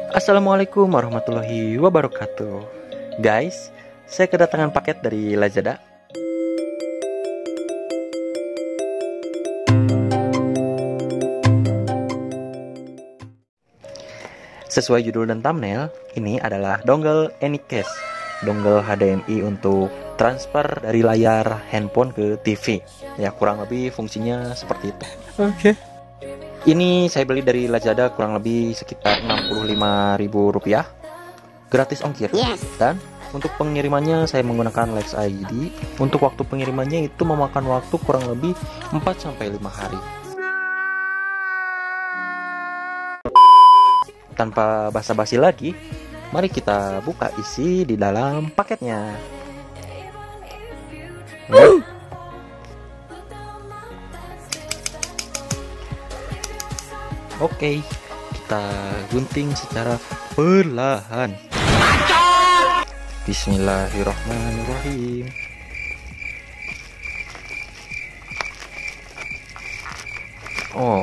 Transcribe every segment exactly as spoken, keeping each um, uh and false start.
Assalamualaikum warahmatullahi wabarakatuh. Guys, saya kedatangan paket dari Lazada. Sesuai judul dan thumbnail, ini adalah dongle Anycase, dongle H D M I untuk transfer dari layar handphone ke T V. Ya, kurang lebih fungsinya seperti itu. Oke. Okay. Ini saya beli dari Lazada kurang lebih sekitar enam puluh lima ribu rupiah. Gratis ongkir. Yes. Dan untuk pengirimannya saya menggunakan Lex I D. Untuk waktu pengirimannya itu memakan waktu kurang lebih empat sampai lima hari. Tanpa basa-basi lagi, mari kita buka isi di dalam paketnya. Hmm. Oke, kita gunting secara perlahan. Bismillahirrahmanirrahim. Oh,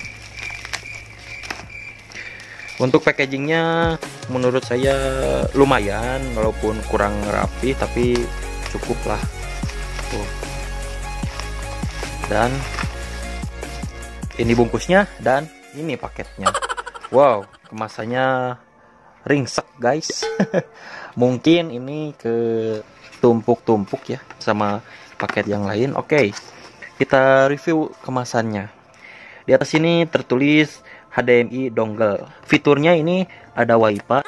untuk packagingnya menurut saya lumayan, walaupun kurang rapi tapi cukup lah. Tuh. Dan ini bungkusnya dan ini paketnya. Wow, kemasannya ringsek guys. Mungkin ini ke tumpuk-tumpuk ya sama paket yang lain. Oke, kita review kemasannya. Di atas ini tertulis H D M I dongle. Fiturnya ini ada Wi-Fi.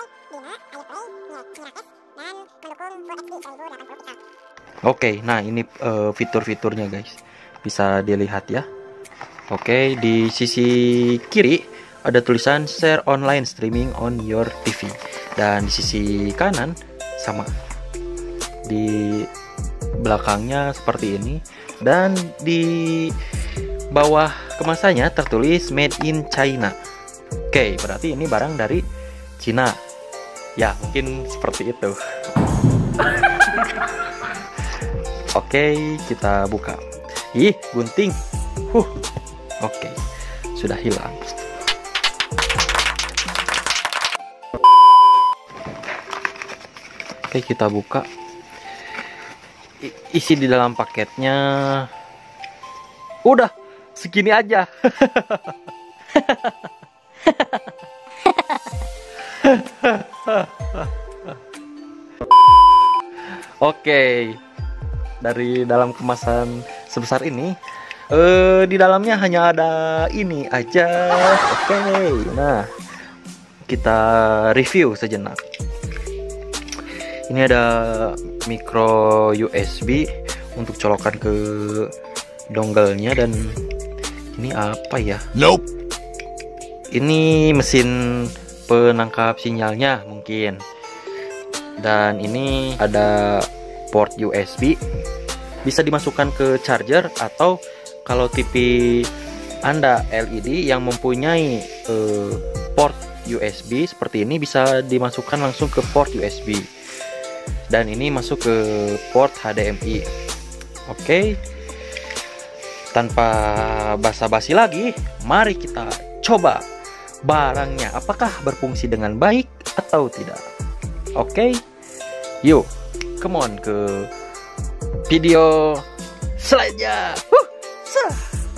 Oke, nah ini uh, fitur-fiturnya guys. Bisa dilihat ya. Oke, di sisi kiri ada tulisan share online streaming on your T V. Dan di sisi kanan sama. Di belakangnya seperti ini. Dan di bawah kemasannya tertulis made in China. Oke, berarti ini barang dari Cina. Ya, mungkin seperti itu. Oke, kita buka. Ih, gunting. Huh. Oke, sudah hilang. Oke, kita buka. I isi di dalam paketnya udah segini aja. Oke, dari dalam kemasan sebesar ini, eh, di dalamnya hanya ada ini aja. Oke, nah kita review sejenak. Ini ada micro U S B untuk colokan ke dongle-nya, dan ini apa ya? Nope. Ini mesin penangkap sinyalnya mungkin. Dan ini ada port U S B, bisa dimasukkan ke charger, atau kalau T V Anda L E D yang mempunyai uh, port U S B seperti ini, bisa dimasukkan langsung ke port U S B. Dan ini masuk ke port H D M I. Oke, tanpa basa-basi lagi, mari kita coba barangnya apakah berfungsi dengan baik atau tidak. Oke, yuk, come on ke video selanjutnya. Huh, sah.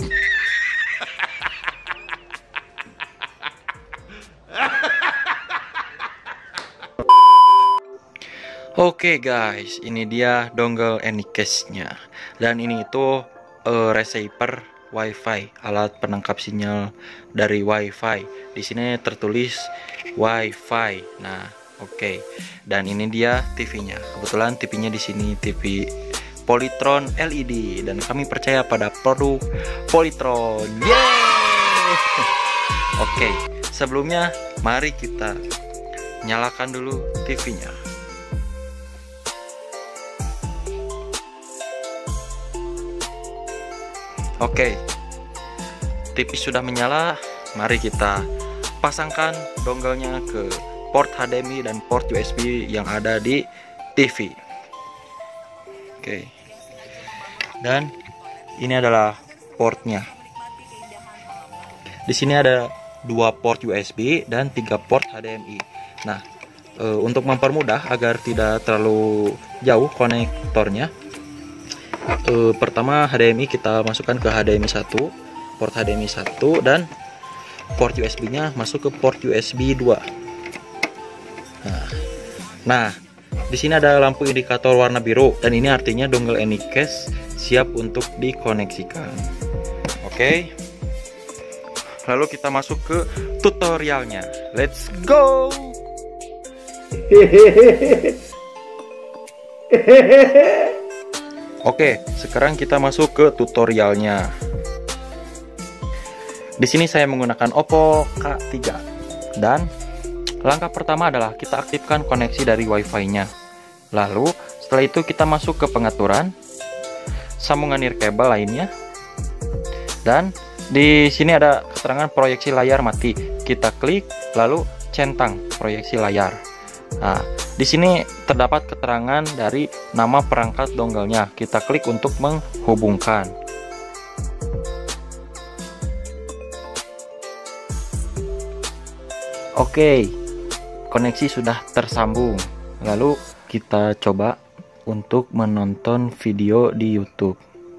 Oke guys, ini dia dongle Anycase-nya. Dan ini itu uh, receiver Wi-Fi, alat penangkap sinyal dari Wi-Fi. Di sini tertulis Wi-Fi. Nah, oke. Okay. Dan ini dia T V-nya. Kebetulan T V-nya di sini T V Polytron L E D, dan kami percaya pada produk Polytron. Yeay! Oke, okay. Sebelumnya mari kita nyalakan dulu T V-nya. Oke, T V sudah menyala. Mari kita pasangkan dongle-nya ke port H D M I dan port U S B yang ada di T V. Oke, dan ini adalah portnya. Di sini ada dua port U S B dan tiga port H D M I. Nah, e, untuk mempermudah agar tidak terlalu jauh konektornya, e, pertama H D M I kita masukkan ke H D M I satu, port H D M I satu, dan port U S B-nya masuk ke port U S B dua. Nah, nah di sini ada lampu indikator warna biru dan ini artinya dongle Anycast siap untuk dikoneksikan. Oke. Lalu kita masuk ke tutorialnya. Let's go. Oke, sekarang kita masuk ke tutorialnya. Di sini saya menggunakan Oppo K tiga dan langkah pertama adalah kita aktifkan koneksi dari Wi-Fi-nya. Lalu setelah itu kita masuk ke pengaturan, sambungan nirkabel lainnya, dan di sini ada keterangan proyeksi layar mati. Kita klik lalu centang proyeksi layar. Nah, di sini terdapat keterangan dari nama perangkat dongle-nya. Kita klik untuk menghubungkan. Oke, koneksi sudah tersambung. Lalu kita coba untuk menonton video di YouTube.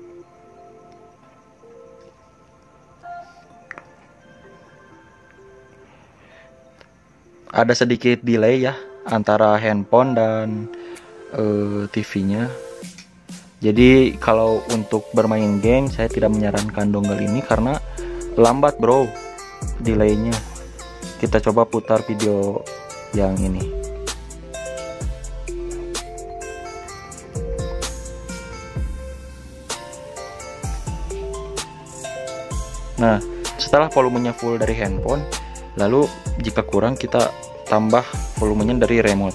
Ada sedikit delay ya antara handphone dan uh, T V-nya. Jadi kalau untuk bermain game saya tidak menyarankan dongle ini karena lambat bro delaynya. Kita coba putar video yang ini. Nah, setelah volumenya full dari handphone, lalu jika kurang kita tambah volumenya dari remote.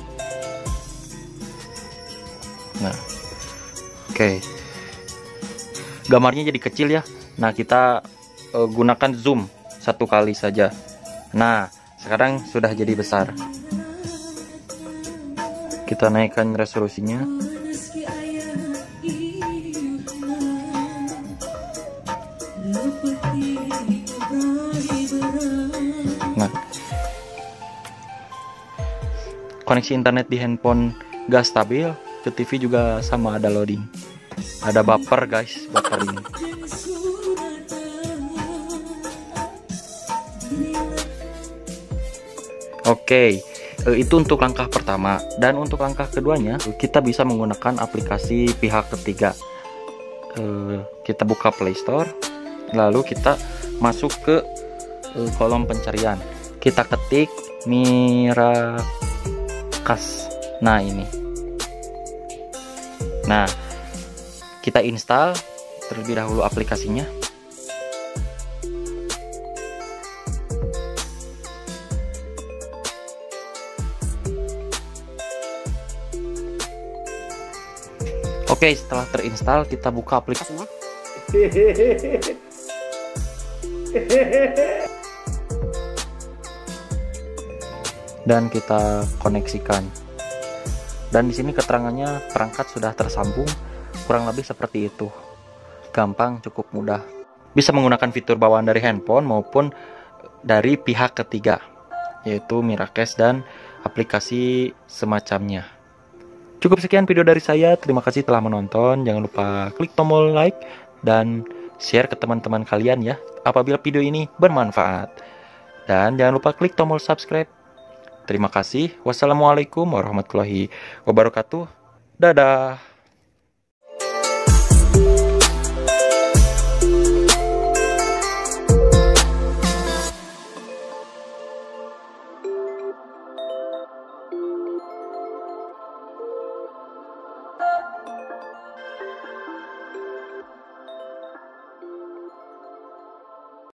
Nah, oke, okay. Gambarnya jadi kecil ya. Nah, kita uh, gunakan zoom satu kali saja. Nah, sekarang sudah jadi besar. Kita naikkan resolusinya. Nah, koneksi internet di handphone gak stabil, ke T V juga sama ada loading. Ada buffer guys, buffer ini. Oke, itu untuk langkah pertama. Dan untuk langkah keduanya, kita bisa menggunakan aplikasi pihak ketiga. Kita buka Play Store, lalu kita masuk ke kolom pencarian. Kita ketik Miracast. Nah, ini. Nah, kita install terlebih dahulu aplikasinya. Oke, setelah terinstall kita buka aplikasinya. Dan kita koneksikan. Dan di sini keterangannya perangkat sudah tersambung, kurang lebih seperti itu. Gampang, cukup mudah. Bisa menggunakan fitur bawaan dari handphone maupun dari pihak ketiga, yaitu Miracast dan aplikasi semacamnya. Cukup sekian video dari saya. Terima kasih telah menonton. Jangan lupa klik tombol like dan share ke teman-teman kalian ya apabila video ini bermanfaat. Dan jangan lupa klik tombol subscribe. Terima kasih. Wassalamualaikum warahmatullahi wabarakatuh. Dadah.